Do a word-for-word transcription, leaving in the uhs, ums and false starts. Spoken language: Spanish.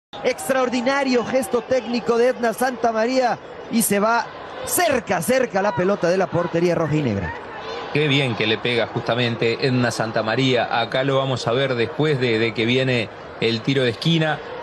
Extraordinario gesto técnico de Edna Santamaría y se va cerca, cerca la pelota de la portería rojinegra. Qué bien que le pega justamente Edna Santamaría. Acá lo vamos a ver después de, de que viene el tiro de esquina.